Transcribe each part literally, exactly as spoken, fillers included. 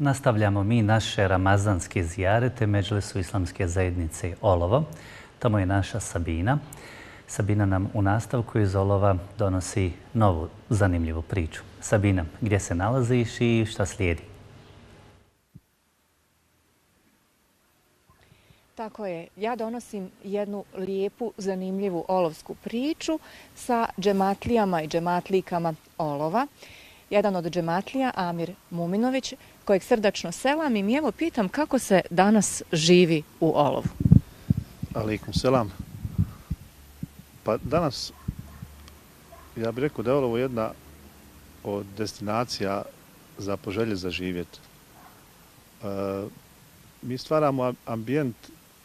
nastavljamo mi naše ramazanske zijarete Medžlisu islamske zajednice Olovo. Tamo je naša Sabina. Sabina nam u nastavku iz Olova donosi novu zanimljivu priču. Sabina, gdje se nalaziš i šta slijedi? Tako je. Ja donosim jednu lijepu, zanimljivu olovsku priču sa džematlijama i džematlijkama Olova. Jedan od džematlija, Amir Muminović, kojeg srdačno selam i mi evo pitam kako se danas živi u Olovu. Alaikum selam. Pa danas, ja bih rekao da je Olovo jedna od destinacija za poželje za živjeti. E, mi stvaramo ambijent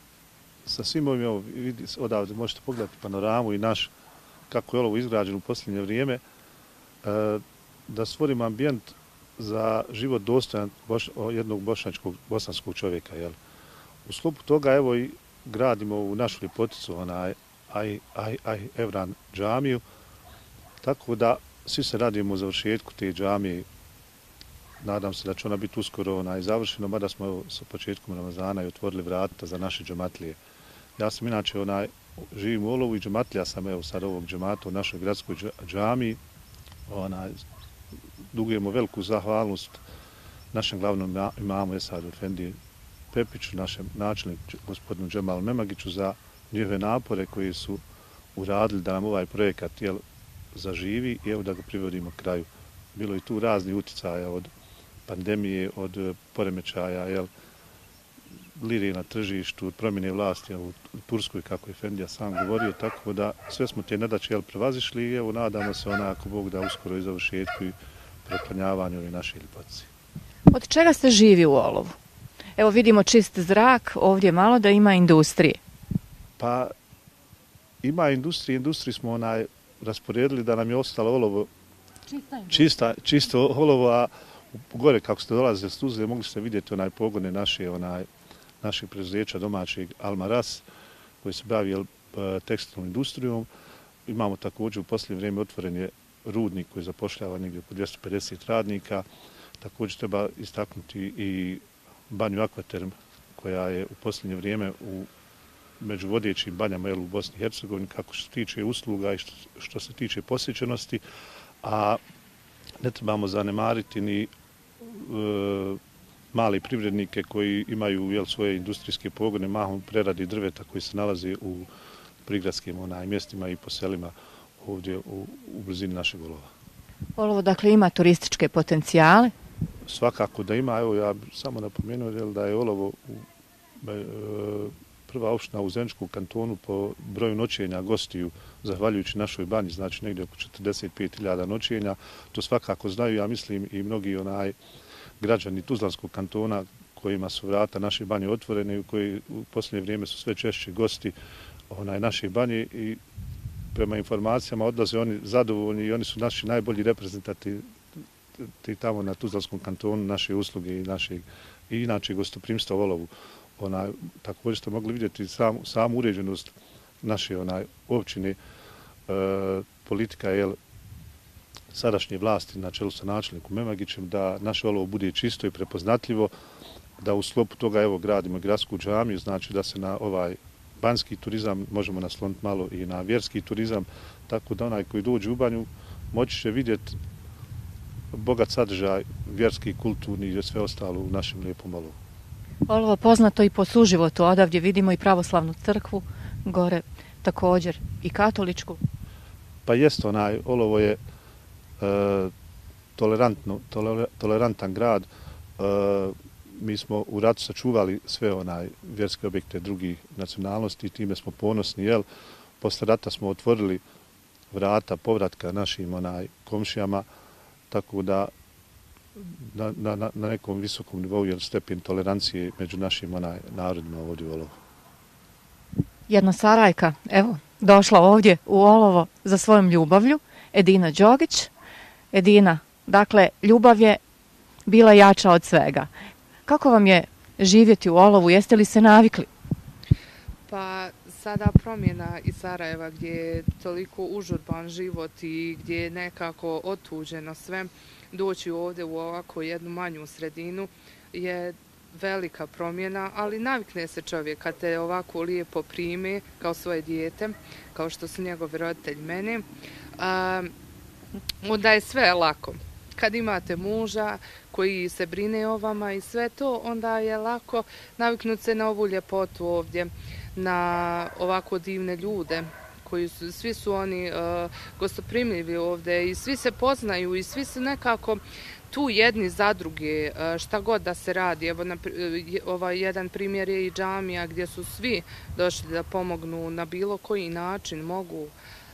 sa svim ovim, evo, vidi, odavde možete pogledati panoramu i naš, kako je Olovo izgrađeno u posljednje vrijeme, e, da stvorimo ambijent za život dostojan boš, jednog bošnjačkog, bosanskog čovjeka. Jel? U sklopu toga evo i gradimo u našu ljepoticu onaj aj, aj, aj Evran džamiju, tako da svi se radimo u završetku te džamije. Nadam se da će ona biti uskoro onaj završena, mada smo evo, sa početkom Ramazana i otvorili vrata za naše džematlije. Ja sam inače onaj, živim u Olovu i džematlija sam evo sad ovog džemata u našoj gradskoj džamiji. Onaj, dugujemo veliku zahvalnost našem glavnom imamu Esadu Efendiji Pepiću, našem načelniku gospodinu Džemalu Memagiću za njihove napore koji su uradili da nam ovaj projekat jel, zaživi i evo da ga privodimo kraju. Bilo je tu razni utjecaja od pandemije, od poremećaja, jel, lirije na tržištu, od promjene vlasti jel, u Turskoj, kako je Efendija sam govorio, tako da sve smo te nedaće jel, prevazišli i evo nadamo se onako Bog da uskoro i završetku i preplanjavanju ove naše ljepotice. Od čega se živi u Olovu? Evo vidimo čist zrak, ovdje malo da ima industrije. Pa ima industrije, industriji smo onaj rasporedili da nam je ostalo olovo, čista, čisto olovo, a gore kako ste dolazili s Tuzle mogli ste vidjeti onaj pogone naše, onaj, naših preduzeća domaćeg Almaras koji se bavi jel, tekstilnom industrijom. Imamo također u posljednje vrijeme otvoren je rudnik koji zapošljava negdje oko dvjesto pedeset radnika. Također treba istaknuti i banju Akvaterm koja je u posljednje vrijeme u među vodećim banjama jel, u Bosni i Hercegovini kako se tiče usluga i što, što se tiče posjećenosti, a ne trebamo zanemariti ni e, mali privrednike koji imaju jel, svoje industrijske pogone, mahom preradi drveta koji se nalazi u prigradskim onaj, mjestima i po selima ovdje u, u blizini našeg Olova. Olovo dakle ima turističke potencijale? Svakako da ima, evo ja samo napomenuo jel, da je Olovo u, e, prva opština u Zeničkom kantonu po broju noćenja gostiju, zahvaljujući našoj banji, znači negdje oko četrdeset pet hiljada noćenja. To svakako znaju, ja mislim, i mnogi onaj građani Tuzlanskog kantona kojima su vrata naše banje otvorene i koji u posljednje vrijeme su sve češći gosti onaj, naše banje i prema informacijama odlaze oni zadovoljni i oni su naši najbolji reprezentativi tamo na Tuzlanskom kantonu, naše usluge i, naše, i inače gostoprimstva u Olovu. Onaj, također ste mogli vidjeti sam, samu uređenost naše onaj, općine, e, politika je sadašnje vlasti na čelu sa načelnikom Memagićem da naše Olovo bude čisto i prepoznatljivo, da u sklopu toga evo gradimo gradsku džamiju, znači da se na ovaj banjski turizam možemo nasloniti malo i na vjerski turizam, tako da onaj koji dođe u banju moći će vidjeti bogat sadržaj vjerski, kulturni i sve ostalo u našem lijepom Olovu. Olovo poznato i po suživotu, odavdje vidimo i pravoslavnu crkvu, gore također i katoličku. Pa jest onaj, Olovo je e, tolerantno, toler, tolerantan grad. E, mi smo u ratu sačuvali sve onaj vjerske objekte drugih nacionalnosti i time smo ponosni. Jel? Posle rata smo otvorili vrata povratka našim onaj komšijama, tako da Na, na, na nekom visokom nivou jer stepen tolerancije među našim onaj, narodima ovdje u Olovu. Jedna Sarajka, evo, došla ovdje u Olovo za svojom ljubavlju, Edina Đogić. Edina, dakle, ljubav je bila jača od svega. Kako vam je živjeti u Olovu? Jeste li se navikli? Pa sada promjena iz Sarajeva gdje je toliko užurban život i gdje je nekako otuđeno sve, doći ovdje u ovako jednu manju sredinu je velika promjena, ali navikne se čovjek kad te ovako lijepo prime kao svoje dijete, kao što su njegovi roditelji mene, a, onda je sve lako. Kad imate muža koji se brine o vama i sve to, onda je lako naviknuti se na ovu ljepotu ovdje, na ovako divne ljude, koji su, svi su oni uh, gostoprimljivi ovdje i svi se poznaju i svi su nekako tu jedni za druge, šta god da se radi. Evo, na, ovaj jedan primjer je i džamija gdje su svi došli da pomognu na bilo koji način mogu.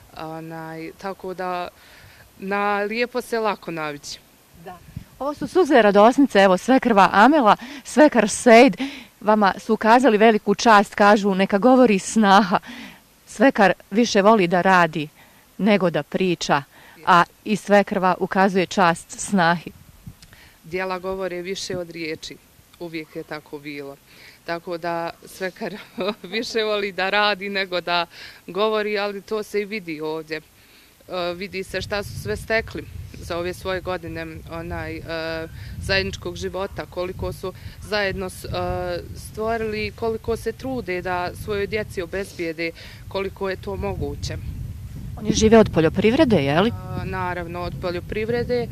Onaj, tako da na lijepo se lako navići. Da. Ovo su suze radosnice, evo svekrva Amela, svekar Sejd, vama su ukazali veliku čast, kažu neka govori snaha. Svekar više voli da radi nego da priča, a i svekrva ukazuje čast snahi. Djela govore više od riječi, uvijek je tako bilo. Tako da svekar više voli da radi nego da govori, ali to se i vidi ovdje. E, vidi se šta su sve stekli za ove svoje godine onaj, e, zajedničkog života, koliko su zajedno e, stvorili, koliko se trude da svojoj djeci obezbijede, koliko je to moguće. Oni žive od poljoprivrede, je li? E, naravno, od poljoprivrede.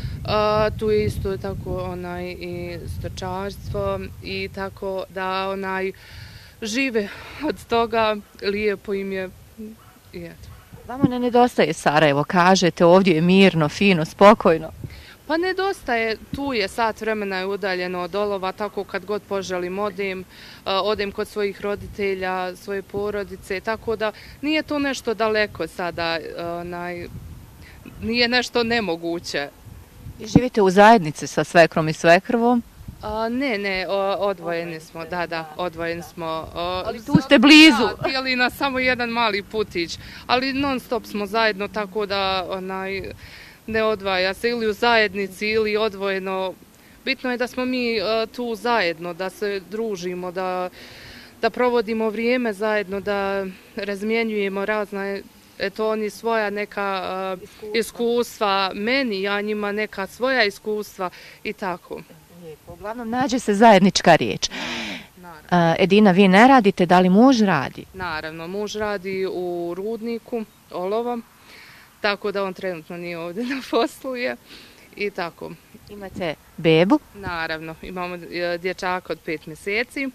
Uh, tu je isto tako onaj i stočarstvo i tako da onaj žive od toga, lijepo im je i eto. Vama ne nedostaje Sarajevo, kažete, ovdje je mirno, fino, spokojno. Pa nedostaje, tu je sat vremena je udaljeno od Olova, tako kad god poželim odem, uh, odem kod svojih roditelja, svoje porodice, tako da nije to nešto daleko sada, onaj, nije nešto nemoguće. I živite u zajednici sa svekrom i svekrvom? A, ne, ne, o, odvojeni smo, da, da, odvojeni smo. O, ali tu ste blizu. Da, tijeli na samo jedan mali putić, ali non stop smo zajedno, tako da onaj, ne odvaja se ili u zajednici ili odvojeno. Bitno je da smo mi a, tu zajedno, da se družimo, da, da provodimo vrijeme zajedno, da razmjenjujemo razne. Eto, oni svoja neka uh, iskustva. iskustva, meni, ja njima neka svoja iskustva i tako. Lijepo. Uglavnom, nađe se zajednička riječ. Naravno. Uh, Edina, vi ne radite, da li muž radi? Naravno, muž radi u rudniku Olova, tako da on trenutno nije ovdje na poslu je i tako. Imate bebu? Naravno, imamo dječaka od pet mjeseci,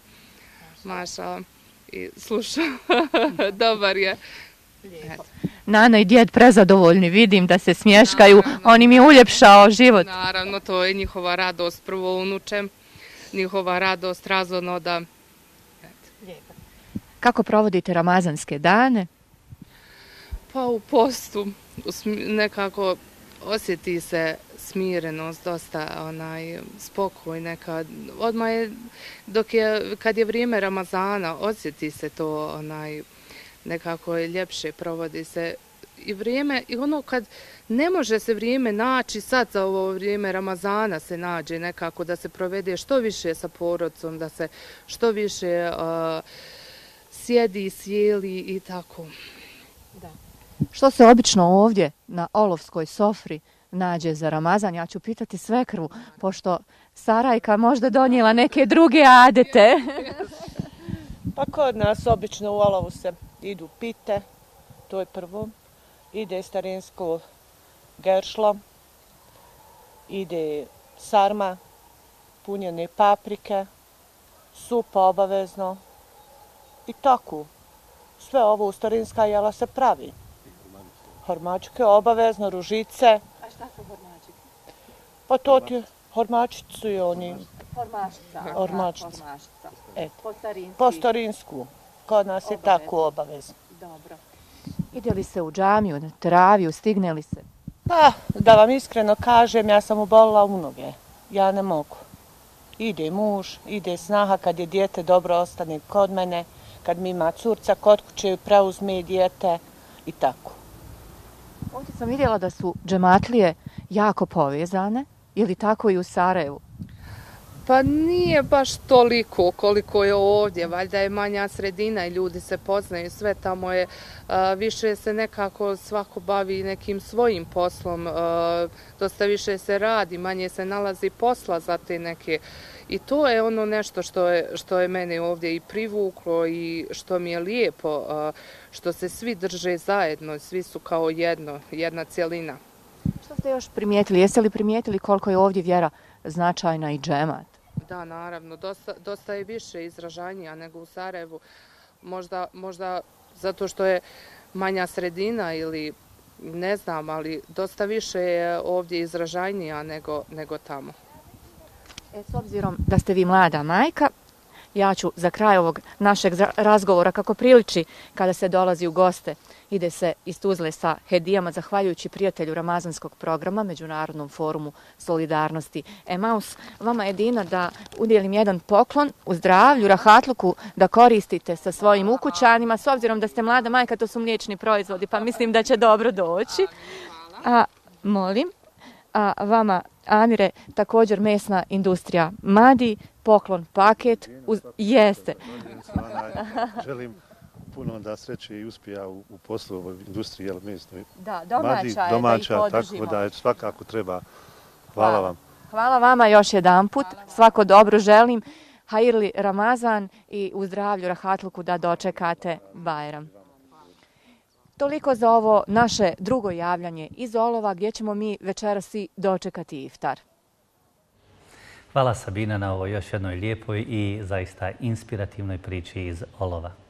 maša i sluša, dobar je. Lijepo. Nana i djed prezadovoljni, vidim da se smješkaju, naravno, on im je uljepšao život. Naravno, to je njihova radost, prvo unuče, njihova radost, razonoda. Lijepo. Kako provodite ramazanske dane? Pa u postu, nekako osjeti se smirenost, dosta onaj, spokoj nekad. Odmah je, dok je, kad je vrijeme Ramazana, osjeti se to onaj, nekako je ljepše, provodi se i vrijeme, i ono kad ne može se vrijeme naći, sad za ovo vrijeme Ramazana se nađe nekako da se provede što više sa porodcom, da se što više uh, sjedi, sjeli i tako. Da. Što se obično ovdje na olovskoj sofri nađe za Ramazan? Ja ću pitati svekrvu, pošto Sarajka možda donijela neke druge adete. Pa kod nas obično u olovu se idu pite, to je prvo, ide starinsko geršlo, ide sarma, punjene paprike, supa obavezno i tako. Sve ovo u starinska jela se pravi. Hormačke obavezno, ružice. A šta su hormačike? Pa to ti hormačici su i oni. Hormačica. Hormačica. Eto. Po starinsku. Po starinsku. Kod nas je tako obavezno. Dobro. Ide li se u džamiju, na teraviju, stigne li se? Pa, da vam iskreno kažem, ja sam obolila u noge. Ja ne mogu. Ide muž, ide snaha, kad je dijete dobro ostane kod mene, kad mi ima curca kod kuće, preuzme dijete i tako. Ovdje sam vidjela da su džematlije jako povezane, ili tako i u Sarajevu? Pa nije baš toliko koliko je ovdje, valjda je manja sredina i ljudi se poznaju, sve tamo je, više se nekako svako bavi nekim svojim poslom, dosta više se radi, manje se nalazi posla za te neke. I to je ono nešto što je, što je mene ovdje i privuklo i što mi je lijepo, što se svi drže zajedno, svi su kao jedno, jedna cjelina. Što ste još primijetili? Jeste li primijetili koliko je ovdje vjera značajna i džemat? Da, naravno. Dosta, dosta je više izražanija nego u Sarajevu. Možda, možda zato što je manja sredina ili ne znam, ali dosta više je ovdje izražajnija nego, nego tamo. E, s obzirom da ste vi mlada majka, ja ću za kraj ovog našeg razgovora, kako priliči kada se dolazi u goste, ide se iz Tuzle sa hedijama, zahvaljujući prijatelju Ramazanskog programa, Međunarodnom forumu solidarnosti Emaus. Vama, Edina, da udjelim jedan poklon u zdravlju, rahatluku, da koristite sa svojim ukućanima. S obzirom da ste mlada majka, to su mliječni proizvodi, pa mislim da će dobro doći. A, molim, a vama, Amire, također mesna industrija Madi, poklon paket, uz... jeste. Želim puno da sreće i uspija u, u poslu ovoj industriji, jel, mesnoj. Da, domaća Madi, je domaća, da ih podržimo. tako da je svakako treba. Hvala, Hvala vam. Hvala vama još jedan put. Svako dobro želim. Hajirli Ramazan i u zdravlju, rahatluku da dočekate Bajram. Toliko za ovo naše drugo javljanje iz Olova, gdje ćemo mi večeras i dočekati iftar. Hvala, Sabina, na ovoj još jednoj lijepoj i zaista inspirativnoj priči iz Olova.